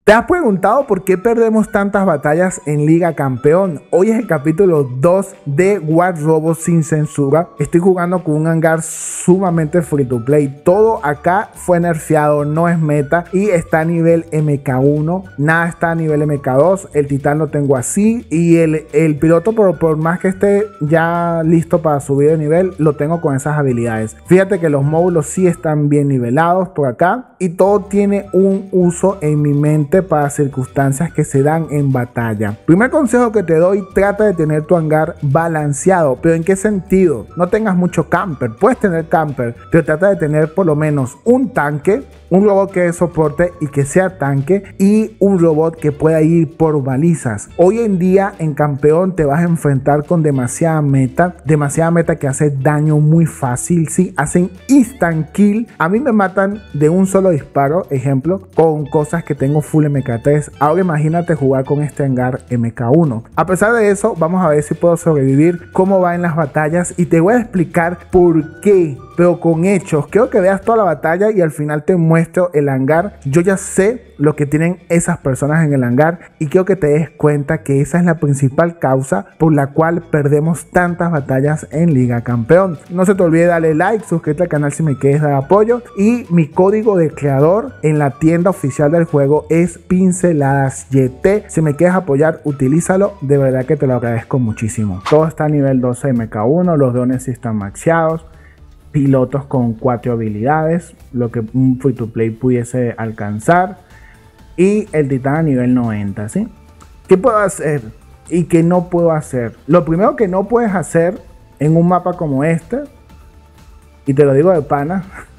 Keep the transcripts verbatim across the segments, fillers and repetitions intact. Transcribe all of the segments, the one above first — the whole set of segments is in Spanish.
¿Te has preguntado por qué perdemos tantas batallas en Liga Campeón? Hoy es el capítulo dos de War Robots sin censura. Estoy jugando con un hangar sumamente free to play. Todo acá fue nerfeado, no es meta y está a nivel M K uno. Nada está a nivel M K dos. El titán lo tengo así y el, el piloto, por, por más que esté ya listo para subir de nivel, lo tengo con esas habilidades. Fíjate que los módulos sí están bien nivelados por acá y todo tiene un uso en mi mente para circunstancias que se dan en batalla. Primer consejo que te doy: trata de tener tu hangar balanceado. ¿Pero en qué sentido? No tengas mucho camper, puedes tener camper, pero trata de tener por lo menos un tanque, un robot que dé soporte y que sea tanque, y un robot que pueda ir por balizas. Hoy en día en campeón te vas a enfrentar con demasiada meta, demasiada meta que hace daño muy fácil, sí, hacen instant kill. A mí me matan de un solo disparo, ejemplo, con cosas que tengo full M K tres. Ahora imagínate jugar con este hangar M K uno. A pesar de eso, vamos a ver si puedo sobrevivir, cómo va en las batallas, y te voy a explicar por qué, pero con hechos. Quiero que veas toda la batalla y al final te muestro el hangar. Yo ya sé lo que tienen esas personas en el hangar y quiero que te des cuenta que esa es la principal causa por la cual perdemos tantas batallas en Liga Campeón. No se te olvide darle like, suscríbete al canal si me quieres dar apoyo, y mi código de creador en la tienda oficial del juego es Pinceladas Y T. Si me quieres apoyar, utilízalo, de verdad que te lo agradezco muchísimo. Todo está a nivel doce M K uno, los drones sí están maxeados, pilotos con cuatro habilidades, lo que un free to play pudiese alcanzar, y el titán a nivel noventa, ¿sí? ¿Qué puedo hacer y qué no puedo hacer? Lo primero que no puedes hacer en un mapa como este, y te lo digo de pana,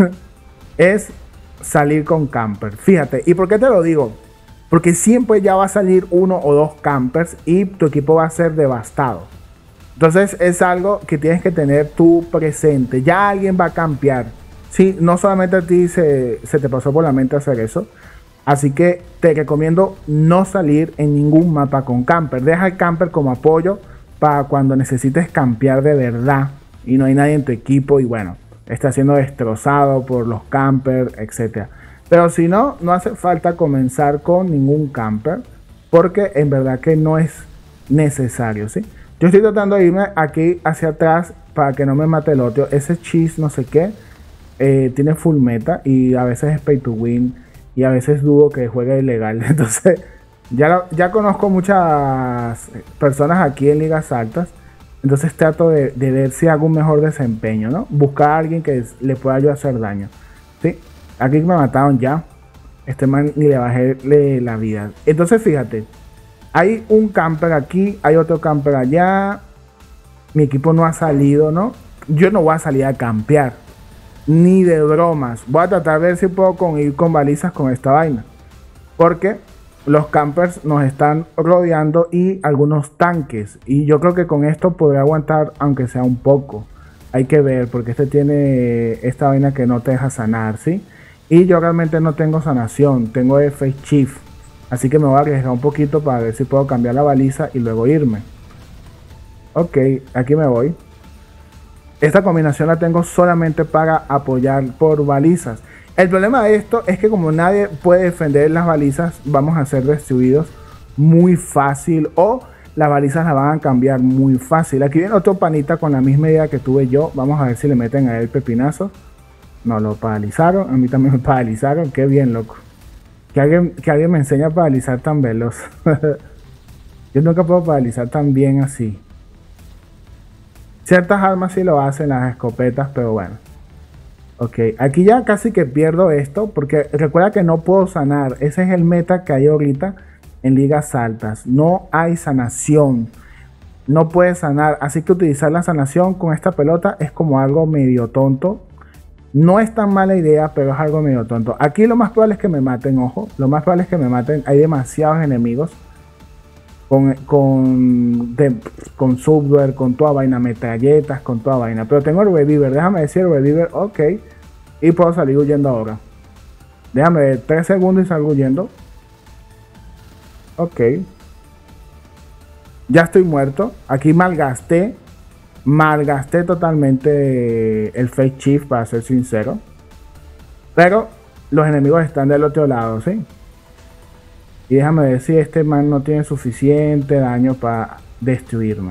es salir con camper. Fíjate, ¿y por qué te lo digo? Porque siempre ya va a salir uno o dos campers y tu equipo va a ser devastado. Entonces es algo que tienes que tener tú presente. Ya alguien va a campear. Sí, no solamente a ti se, se te pasó por la mente hacer eso. Así que te recomiendo no salir en ningún mapa con camper. Deja el camper como apoyo para cuando necesites campear de verdad y no hay nadie en tu equipo y bueno, está siendo destrozado por los campers, etcétera. Pero si no, no hace falta comenzar con ningún camper porque en verdad que no es necesario, ¿sí? Yo estoy tratando de irme aquí hacia atrás para que no me mate el otro. Ese cheese no sé qué eh, tiene full meta y a veces es pay to win y a veces dudo que juegue ilegal. Entonces ya, lo, ya conozco muchas personas aquí en ligas altas. Entonces trato de, de ver si hago un mejor desempeño, ¿no? Buscar a alguien que le pueda yo hacer daño, ¿sí? Aquí me mataron ya. Este man ni le bajé le, la vida. Entonces fíjate. Hay un camper aquí, hay otro camper allá. Mi equipo no ha salido, ¿no? Yo no voy a salir a campear, ni de bromas. Voy a tratar de ver si puedo con, ir con balizas con esta vaina. Porque los campers nos están rodeando y algunos tanques. Y yo creo que con esto podré aguantar, aunque sea un poco. Hay que ver, porque este tiene esta vaina que no te deja sanar, ¿sí? Y yo realmente no tengo sanación, tengo Face Shift. Así que me voy a arriesgar un poquito para ver si puedo cambiar la baliza y luego irme. Ok, aquí me voy. Esta combinación la tengo solamente para apoyar por balizas. El problema de esto es que como nadie puede defender las balizas, vamos a ser destruidos muy fácil o las balizas las van a cambiar muy fácil. Aquí viene otro panita con la misma idea que tuve yo. Vamos a ver si le meten a él pepinazo. No, lo paralizaron. A mí también me paralizaron. Qué bien, loco. Que alguien, que alguien me enseñe a paralizar tan veloz. Yo nunca puedo paralizar tan bien así. Ciertas armas sí lo hacen, las escopetas, pero bueno. Ok, aquí ya casi que pierdo esto. Porque recuerda que no puedo sanar. Ese es el meta que hay ahorita en ligas altas. No hay sanación. No puedes sanar. Así que utilizar la sanación con esta pelota es como algo medio tonto. No es tan mala idea, pero es algo medio tonto. Aquí lo más probable es que me maten, ojo. Lo más probable es que me maten. Hay demasiados enemigos. Con, con, de, con Subduer, con toda vaina, metralletas, con toda vaina. Pero tengo el Reviver. Déjame decir el Reviver, ok. Y puedo salir huyendo ahora. Déjame ver, tres segundos y salgo huyendo. Ok. Ya estoy muerto. Aquí malgasté. Malgasté totalmente el Face Shift, para ser sincero. Pero los enemigos están del otro lado, ¿sí? Y déjame ver si este man no tiene suficiente daño para destruirme.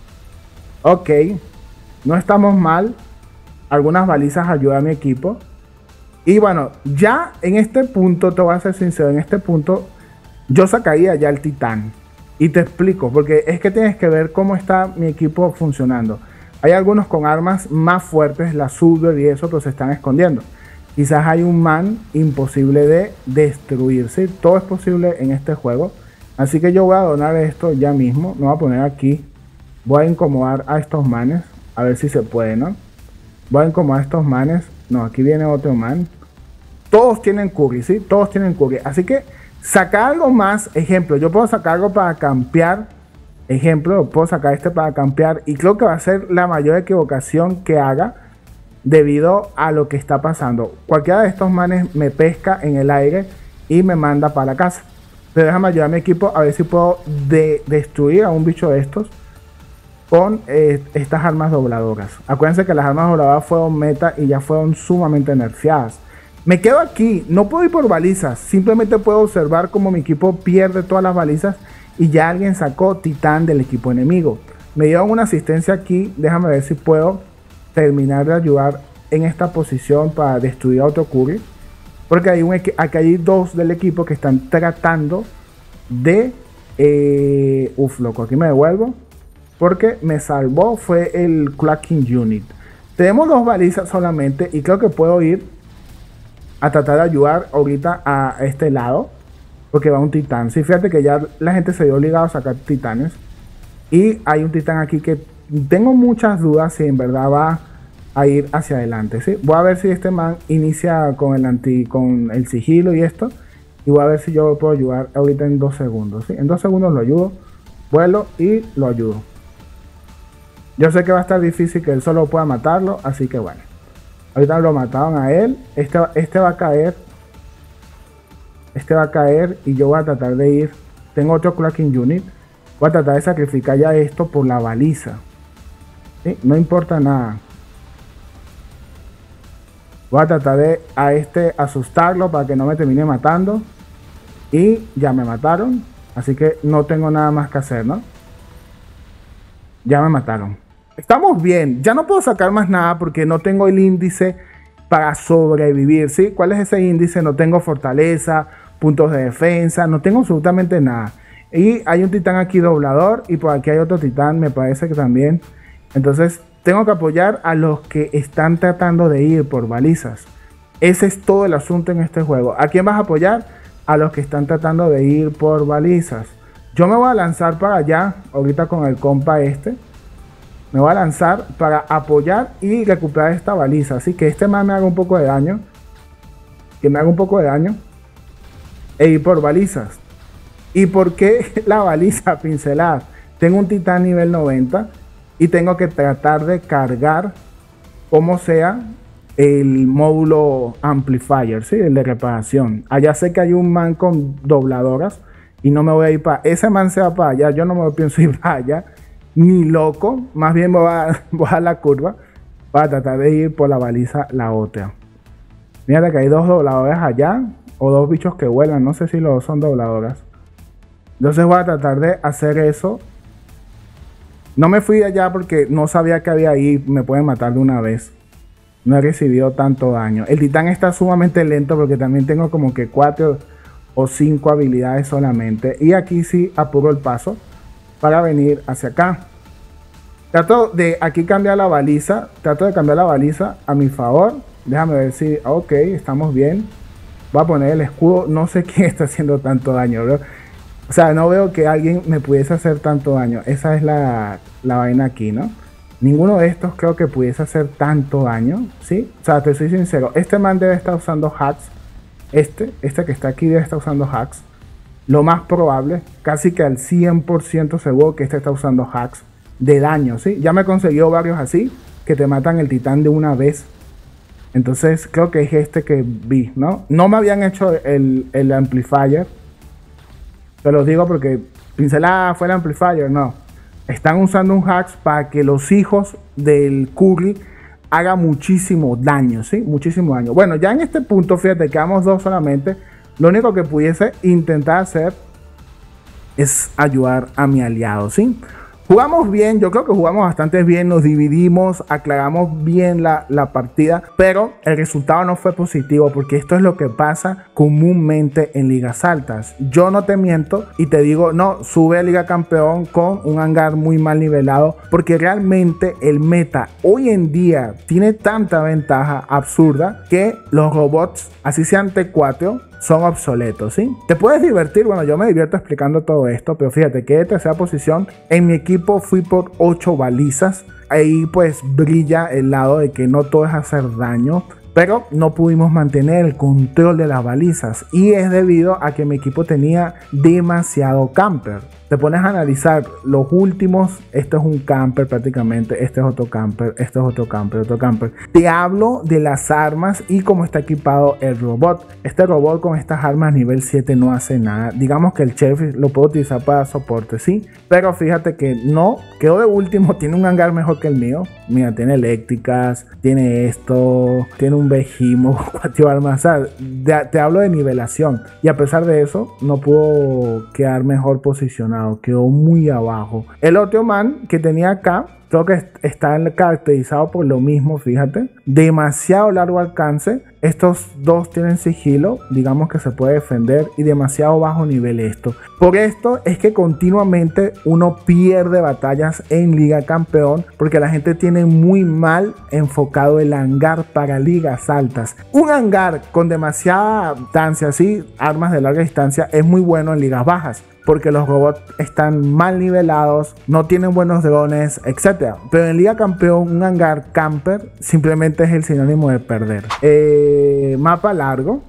Ok, no estamos mal. Algunas balizas ayudan a mi equipo. Y bueno, ya en este punto, te voy a ser sincero, en este punto yo sacaría ya el titán. Y te explico, porque es que tienes que ver cómo está mi equipo funcionando. Hay algunos con armas más fuertes, la Super y eso, pero se están escondiendo. Quizás hay un man imposible de destruir, ¿sí? Todo es posible en este juego. Así que yo voy a donar esto ya mismo. Me voy a poner aquí. Voy a incomodar a estos manes. A ver si se puede, ¿no? Voy a incomodar a estos manes. No, aquí viene otro man. Todos tienen curry, ¿sí? Todos tienen curry. Así que sacar algo más. Ejemplo, yo puedo sacar algo para campear. Ejemplo, puedo sacar este para campear. Y creo que va a ser la mayor equivocación que haga. Debido a lo que está pasando. Cualquiera de estos manes me pesca en el aire y me manda para la casa. Pero déjame ayudar a mi equipo a ver si puedo de destruir a un bicho de estos con eh, estas armas dobladoras. Acuérdense que las armas dobladoras fueron meta y ya fueron sumamente nerfeadas. Me quedo aquí, no puedo ir por balizas. Simplemente puedo observar cómo mi equipo pierde todas las balizas y ya alguien sacó titán del equipo enemigo. Me dieron una asistencia aquí. Déjame ver si puedo terminar de ayudar en esta posición para destruir a otro curry, porque hay, un, aquí hay dos del equipo que están tratando de eh, uf, loco, aquí me devuelvo porque me salvó fue el Clacking Unit. Tenemos dos balizas solamente y creo que puedo ir a tratar de ayudar ahorita a este lado porque va un titán. Sí, fíjate que ya la gente se vio obligado a sacar titanes y hay un titán aquí que tengo muchas dudas si en verdad va a ir hacia adelante, ¿sí? Voy a ver si este man inicia con el anti, con el sigilo y esto. Y voy a ver si yo lo puedo ayudar ahorita en dos segundos, ¿sí? En dos segundos lo ayudo, vuelo y lo ayudo. Yo sé que va a estar difícil que él solo pueda matarlo, así que bueno. Ahorita lo mataron a él. Este, este va a caer. Este va a caer y yo voy a tratar de ir. Tengo otro Clacking Unit. Voy a tratar de sacrificar ya esto por la baliza. ¿Sí? No importa nada. Voy a tratar de a este asustarlo para que no me termine matando. Y ya me mataron. Así que no tengo nada más que hacer, ¿no? Ya me mataron. Estamos bien. Ya no puedo sacar más nada porque no tengo el índice para sobrevivir, ¿sí? ¿Cuál es ese índice? No tengo fortaleza, puntos de defensa. No tengo absolutamente nada. Y hay un titán aquí doblador. Y por aquí hay otro titán, me parece que también. Entonces tengo que apoyar a los que están tratando de ir por balizas. Ese es todo el asunto en este juego. ¿A quién vas a apoyar? A los que están tratando de ir por balizas. Yo me voy a lanzar para allá, ahorita con el compa este. Me voy a lanzar para apoyar y recuperar esta baliza. Así que este man me haga un poco de daño. Que me haga un poco de daño. E ir por balizas. ¿Y por qué la baliza pincelada? Tengo un titán nivel noventa. Y tengo que tratar de cargar como sea el módulo amplifier, ¿sí? El de reparación. Allá sé que hay un man con dobladoras. Y no me voy a ir para... Ese man se va para allá. Yo no me pienso ir para allá. Ni loco. Más bien voy a, voy a la curva. Para tratar de ir por la baliza la otra. Mira que hay dos dobladoras allá. O dos bichos que vuelan. No sé si los son dobladoras. Entonces voy a tratar de hacer eso. No me fui de allá porque no sabía que había ahí. Me pueden matar de una vez. No he recibido tanto daño. El titán está sumamente lento porque también tengo como que cuatro o cinco habilidades solamente. Y aquí sí apuro el paso para venir hacia acá. Trato de aquí cambiar la baliza. Trato de cambiar la baliza a mi favor. Déjame ver si... Ok, estamos bien. Voy a poner el escudo. No sé quién está haciendo tanto daño, bro. O sea, no veo que alguien me pudiese hacer tanto daño. Esa es la, la vaina aquí, ¿no? Ninguno de estos creo que pudiese hacer tanto daño, ¿sí? O sea, te soy sincero. Este man debe estar usando hacks. Este, este que está aquí debe estar usando hacks. Lo más probable, casi que al cien por ciento seguro que este está usando hacks de daño, ¿sí? Ya me consiguió varios así, que te matan el titán de una vez. Entonces creo que es este que vi, ¿no? No me habían hecho el, el amplifier. Te los digo porque pincelada fue el amplifier, no. Están usando un hacks para que los hijos del curry hagan muchísimo daño, ¿sí? Muchísimo daño. Bueno, ya en este punto, fíjate, quedamos dos solamente. Lo único que pudiese intentar hacer es ayudar a mi aliado, ¿sí? Jugamos bien, yo creo que jugamos bastante bien, nos dividimos, aclaramos bien la, la partida, pero el resultado no fue positivo porque esto es lo que pasa comúnmente en ligas altas. Yo no te miento y te digo, no, sube a Liga Campeón con un hangar muy mal nivelado porque realmente el meta hoy en día tiene tanta ventaja absurda que los robots, así sean T cuatro, son obsoletos, ¿sí? Te puedes divertir, bueno, yo me divierto explicando todo esto, pero fíjate que de tercera posición en mi equipo fui por ocho balizas. Ahí pues brilla el lado de que no todo es hacer daño, pero no pudimos mantener el control de las balizas y es debido a que mi equipo tenía demasiado camper. Te pones a analizar los últimos, este es un camper prácticamente, este es otro camper, este es otro camper, otro camper. Te hablo de las armas y cómo está equipado el robot. Este robot con estas armas nivel siete no hace nada. Digamos que el Sheriff lo puedo utilizar para soporte, sí, pero fíjate que no, quedó de último, tiene un hangar mejor que el mío. Mira, tiene eléctricas, tiene esto, tiene un Behemoth, cuatro armas, o sea, te, te hablo de nivelación. Y a pesar de eso, no pudo quedar mejor posicionado. Quedó muy abajo. El otro man que tenía acá, creo que está caracterizado por lo mismo, fíjate. Demasiado largo alcance. Estos dos tienen sigilo, digamos que se puede defender, y demasiado bajo nivel esto. Por esto es que continuamente uno pierde batallas en Liga Campeón, porque la gente tiene muy mal enfocado el hangar para ligas altas. Un hangar con demasiada distancia, así, armas de larga distancia, es muy bueno en ligas bajas, porque los robots están mal nivelados, no tienen buenos drones, etcétera. Pero en Liga Campeón, un hangar camper simplemente es el sinónimo de perder. Eh, mapa largo.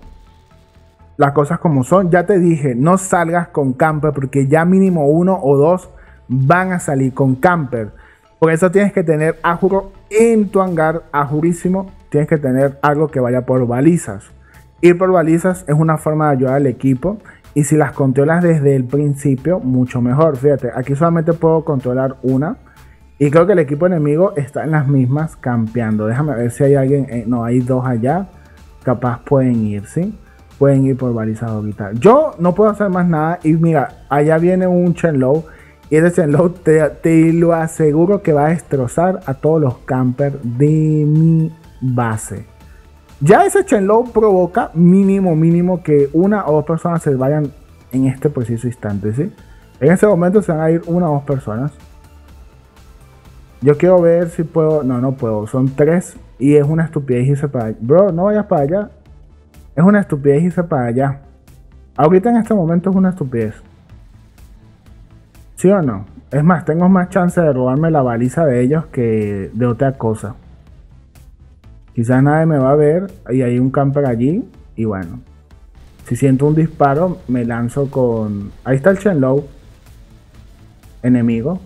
Las cosas como son. Ya te dije, no salgas con camper porque ya mínimo uno o dos van a salir con camper. Por eso tienes que tener ajuro en tu hangar, ajurísimo. Tienes que tener algo que vaya por balizas. Ir por balizas es una forma de ayudar al equipo. Y si las controlas desde el principio, mucho mejor. Fíjate, aquí solamente puedo controlar una. Y creo que el equipo enemigo está en las mismas campeando. Déjame ver si hay alguien. Eh, no, hay dos allá. Capaz pueden ir, ¿sí? Pueden ir por balizas orbital. Yo no puedo hacer más nada. Y mira, allá viene un Chenlou. Y ese Chenlou te, te lo aseguro que va a destrozar a todos los campers de mi base. Ya ese Chenlou provoca mínimo, mínimo que una o dos personas se vayan en este preciso instante, ¿sí? En ese momento se van a ir una o dos personas. Yo quiero ver si puedo... No, no puedo. Son tres y es una estupidez irse para allá. Bro, no vayas para allá. Es una estupidez irse para allá. Ahorita en este momento es una estupidez. ¿Sí o no? Es más, tengo más chance de robarme la baliza de ellos que de otra cosa. Quizás nadie me va a ver y hay un camper allí. Y bueno, si siento un disparo, me lanzo con... Ahí está el Chenlou. Enemigo.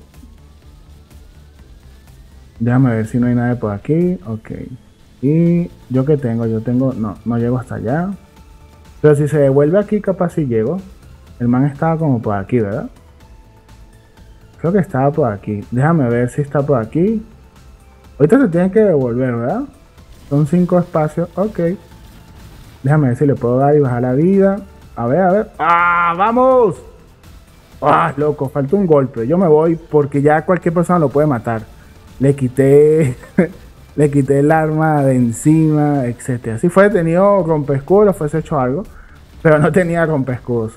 Déjame ver si no hay nadie por aquí. Ok. Y yo que tengo, yo tengo... No, no llego hasta allá. Pero si se devuelve aquí, capaz si llego. El man estaba como por aquí, ¿verdad? Creo que estaba por aquí. Déjame ver si está por aquí. Ahorita se tiene que devolver, ¿verdad? Son cinco espacios. Ok. Déjame ver si le puedo dar y bajar la vida. A ver, a ver. ¡Ah! ¡Vamos! ¡Ah, loco! Falta un golpe. Yo me voy porque ya cualquier persona lo puede matar. Le quité... le quité el arma de encima, etcétera. Si fue detenido rompescudos, le fuese hecho algo. Pero no tenía rompescudos.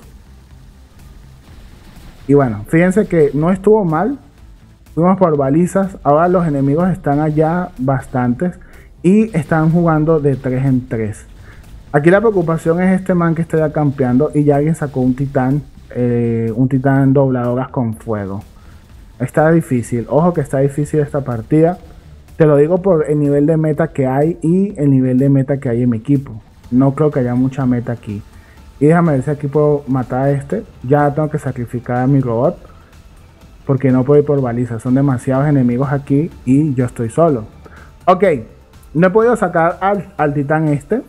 Y bueno, fíjense que no estuvo mal. Fuimos por balizas. Ahora los enemigos están allá bastantes. Y están jugando de tres en tres. Aquí la preocupación es este man que está ya campeando. Y ya alguien sacó un titán. Eh, un titán dobladoras con fuego. Está difícil. Ojo que está difícil esta partida. Te lo digo por el nivel de meta que hay. Y el nivel de meta que hay en mi equipo. No creo que haya mucha meta aquí. Y déjame ver si aquí puedo matar a este. Ya tengo que sacrificar a mi robot. Porque no puedo ir por balizas. Son demasiados enemigos aquí. Y yo estoy solo. Ok. No he podido sacar al, al titán este.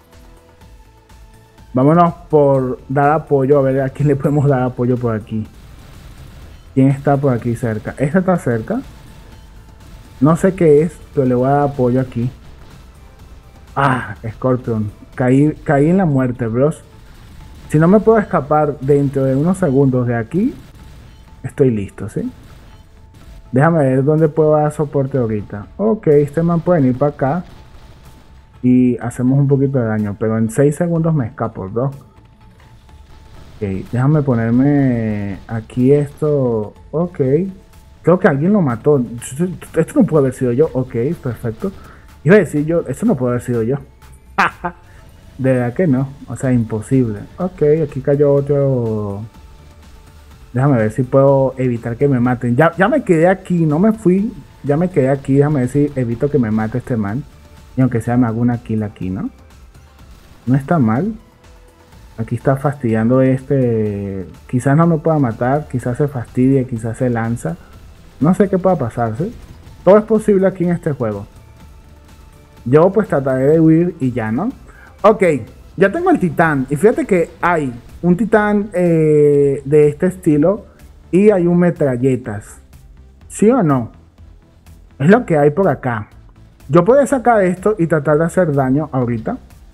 Vámonos por dar apoyo. A ver a quién le podemos dar apoyo por aquí. ¿Quién está por aquí cerca? Este está cerca. No sé qué es, pero le voy a dar apoyo aquí. Ah, Scorpion. Caí, caí en la muerte, bros. Si no me puedo escapar dentro de unos segundos de aquí, estoy listo, ¿sí? Déjame ver dónde puedo dar soporte ahorita. Ok, este man puede venir para acá y hacemos un poquito de daño, pero en seis segundos me escapo, bro. Ok, déjame ponerme aquí esto. Ok, creo que alguien lo mató. Esto no puede haber sido yo. Ok, perfecto. Iba a decir yo, esto no puede haber sido yo. De verdad que no, o sea, imposible. Ok, aquí cayó otro. Déjame ver si puedo evitar que me maten. Ya, ya me quedé aquí, no me fui. Ya me quedé aquí, déjame ver si evito que me mate este man. Y aunque sea me hago una kill aquí, ¿no? No está mal. Aquí está fastidiando este. Quizás no me pueda matar, quizás se fastidie, quizás se lanza. No sé qué pueda pasar, ¿sí? Todo es posible aquí en este juego. Yo pues trataré de huir y ya, ¿no? Ok, ya tengo el titán. Y fíjate que hay un titán eh, de este estilo y hay un metralletas. ¿Sí o no? Es lo que hay por acá. Yo puedo sacar esto y tratar de hacer daño ahorita.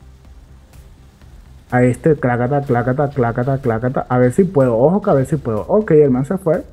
A este, clácata, clácata, clácata, clácata. A ver si puedo. Ojo que a ver si puedo. Ok, el man se fue.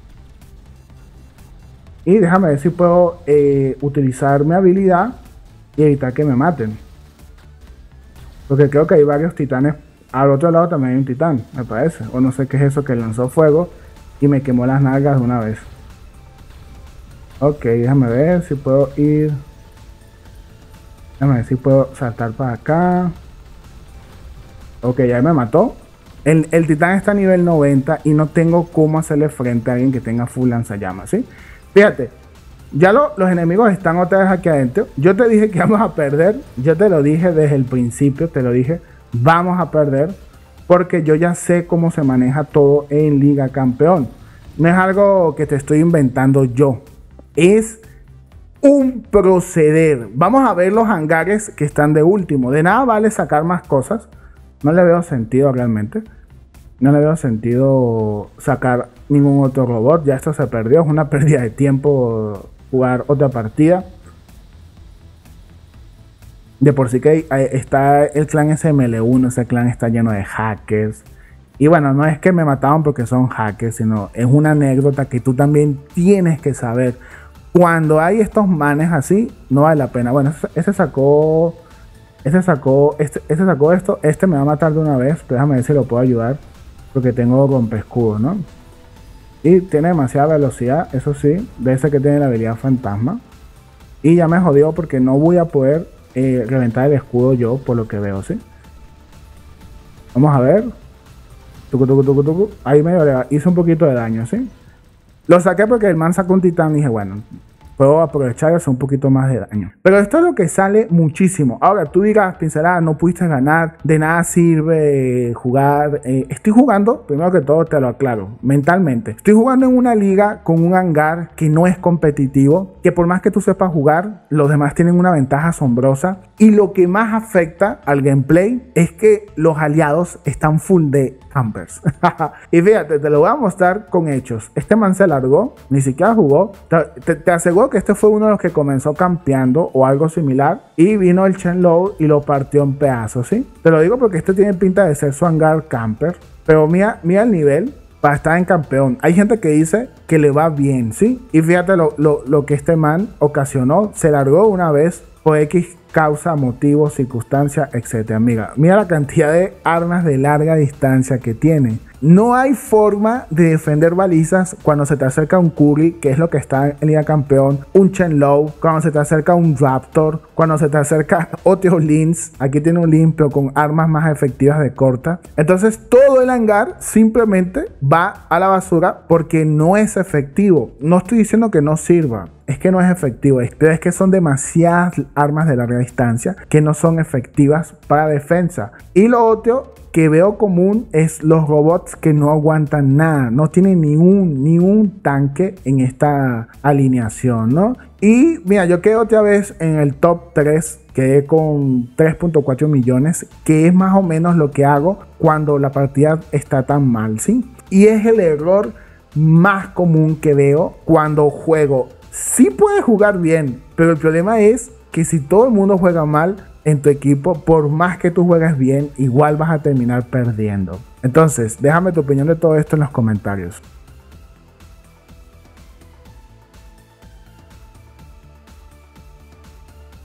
Y déjame ver si puedo eh, utilizar mi habilidad y evitar que me maten. Porque creo que hay varios titanes. Al otro lado también hay un titán, me parece. O no sé qué es eso que lanzó fuego y me quemó las nalgas de una vez. Ok, déjame ver si puedo ir. Déjame ver si puedo saltar para acá. Ok, ya me mató. El, el titán está a nivel noventa y no tengo cómo hacerle frente a alguien que tenga full lanzallamas, ¿sí? Fíjate, ya lo, los enemigos están otra vez aquí adentro. Yo te dije que vamos a perder. Yo te lo dije desde el principio, te lo dije. Vamos a perder porque yo ya sé cómo se maneja todo en Liga Campeón. No es algo que te estoy inventando yo. Es un proceder. Vamos a ver los hangares que están de último. De nada vale sacar más cosas. No le veo sentido realmente. No le veo sentido sacar ningún otro robot. Ya esto se perdió. Es una pérdida de tiempo jugar otra partida. De por sí que está el clan S M L uno. Ese clan está lleno de hackers. Y bueno, no es que me mataban porque son hackers, sino es una anécdota que tú también tienes que saber. Cuando hay estos manes así, no vale la pena. Bueno, ese sacó... Ese sacó, este, este sacó esto. Este me va a matar de una vez. Pero déjame ver si lo puedo ayudar. Porque tengo rompescudos, ¿no? Y tiene demasiada velocidad, eso sí. Debe ser que tiene la habilidad fantasma. Y ya me jodió porque no voy a poder eh, reventar el escudo yo, por lo que veo, ¿sí? Vamos a ver. Tucu, tucu, tucu, tucu. Ahí medio le hice un poquito de daño, ¿sí? Lo saqué porque el man sacó un titán y dije, bueno, puedo aprovechar y hacer un poquito más de daño. Pero esto es lo que sale muchísimo. Ahora, tú dirás, pincelada, no pudiste ganar, de nada sirve jugar. Eh, estoy jugando, primero que todo te lo aclaro, mentalmente. Estoy jugando en una liga con un hangar que no es competitivo, que por más que tú sepas jugar, los demás tienen una ventaja asombrosa. Y lo que más afecta al gameplay es que los aliados están full de campers. Y fíjate, te lo voy a mostrar con hechos. Este man se largó, ni siquiera jugó. Te, te, te aseguro que este fue uno de los que comenzó campeando o algo similar. Y vino el Chen Low y lo partió en pedazos, ¿sí? Te lo digo porque este tiene pinta de ser su hangar camper. Pero mira, mira el nivel para estar en campeón. Hay gente que dice que le va bien, ¿sí? Y fíjate lo, lo, lo que este man ocasionó. Se largó una vez por X causa, motivo, circunstancia, etcétera. Mira, mira la cantidad de armas de larga distancia que tiene. No hay forma de defender balizas cuando se te acerca un Curry, que es lo que está en Liga Campeón, un Chen Low, cuando se te acerca un Raptor, cuando se te acerca otro Lynx. Aquí tiene un Lynx, pero con armas más efectivas de corta. Entonces todo el hangar simplemente va a la basura porque no es efectivo. No estoy diciendo que no sirva. Es que no es efectivo, es que son demasiadas armas de larga distancia que no son efectivas para defensa. Y lo otro que veo común es los robots que no aguantan nada, no tienen ni un, ni un tanque en esta alineación, ¿no? Y mira, yo quedé otra vez en el top tres, quedé con tres punto cuatro millones, que es más o menos lo que hago cuando la partida está tan mal, ¿sí? Y es el error más común que veo cuando juego. Sí puedes jugar bien, pero el problema es que si todo el mundo juega mal, en tu equipo, por más que tú juegues bien, igual vas a terminar perdiendo. Entonces, déjame tu opinión de todo esto en los comentarios.